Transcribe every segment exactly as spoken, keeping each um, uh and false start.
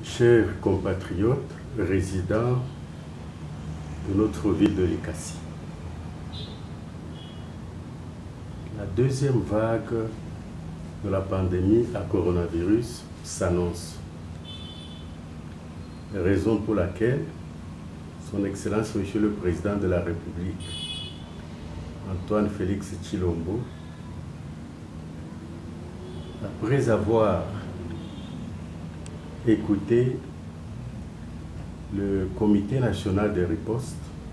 Chers compatriotes résidents de notre ville de Likasi, la deuxième vague de la pandémie à coronavirus s'annonce. Raison pour laquelle Son Excellence Monsieur le Président de la République, Antoine Félix Tshilombo, après avoir écouté le Comité national de riposte,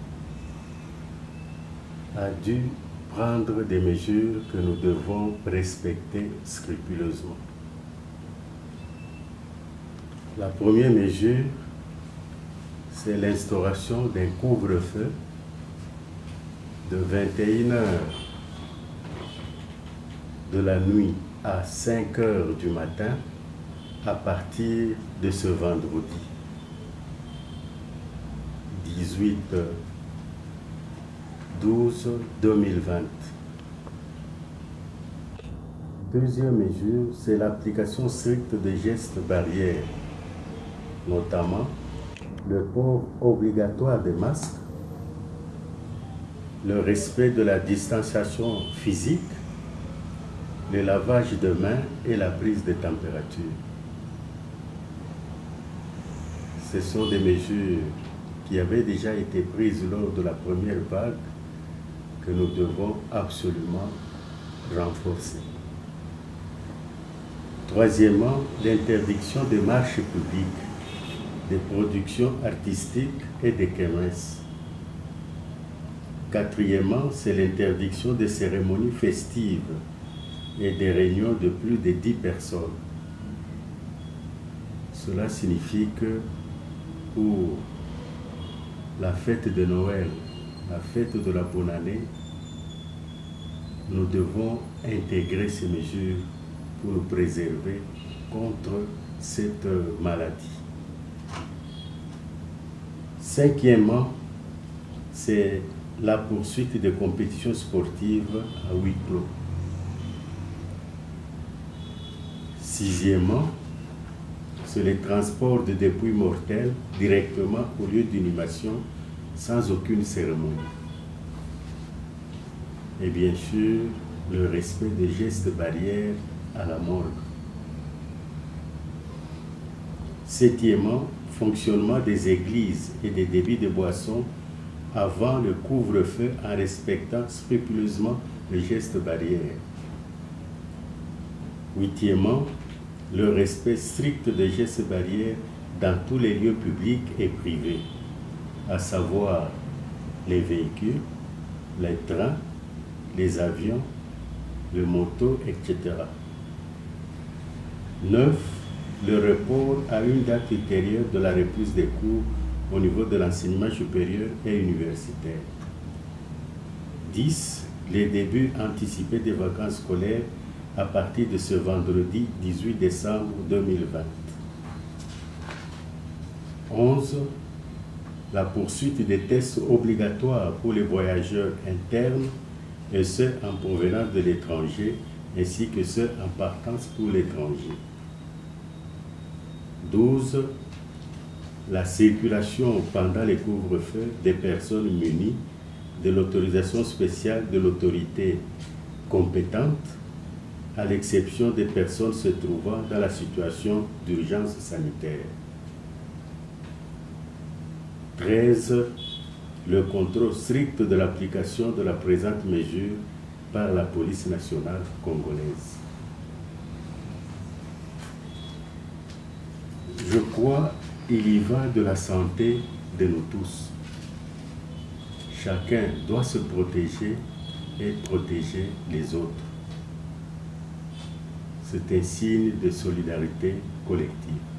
a dû prendre des mesures que nous devons respecter scrupuleusement. La première mesure, c'est l'instauration d'un couvre-feu de vingt et une heures de la nuit à cinq heures du matin à partir de ce vendredi dix-huit douze deux mille vingt. Deuxième mesure, c'est l'application stricte des gestes barrières, notamment le port obligatoire des masques, le respect de la distanciation physique, le lavage de mains et la prise de température. Ce sont des mesures qui avaient déjà été prises lors de la première vague que nous devons absolument renforcer. Troisièmement, l'interdiction des marches publiques, des productions artistiques et des kermesses. Quatrièmement, c'est l'interdiction des cérémonies festives et des réunions de plus de dix personnes. Cela signifie que pour la fête de Noël, la fête de la bonne année, nous devons intégrer ces mesures pour nous préserver contre cette maladie. Cinquièmement, c'est la poursuite des compétitions sportives à huis clos. Sixièmement, c'est le transport de dépouilles mortelles directement au lieu d'inhumation sans aucune cérémonie. Et bien sûr, le respect des gestes barrières à la morgue. Septièmement, fonctionnement des églises et des débits de boissons avant le couvre-feu en respectant scrupuleusement les gestes barrières. Huitièmement, le respect strict des gestes barrières dans tous les lieux publics et privés, à savoir les véhicules, les trains, les avions, les motos, et cetera. Neuf, le report à une date ultérieure de la reprise des cours au niveau de l'enseignement supérieur et universitaire. Dix, les débuts anticipés des vacances scolaires à partir de ce vendredi dix-huit décembre deux mille vingt. Onze, la poursuite des tests obligatoires pour les voyageurs internes et ceux en provenance de l'étranger, ainsi que ceux en partance pour l'étranger. douze. La circulation pendant les couvre-feux des personnes munies de l'autorisation spéciale de l'autorité compétente, à l'exception des personnes se trouvant dans la situation d'urgence sanitaire. treize. Le contrôle strict de l'application de la présente mesure par la police nationale congolaise. Je crois qu'il y va de la santé de nous tous. Chacun doit se protéger et protéger les autres. C'est un signe de solidarité collective.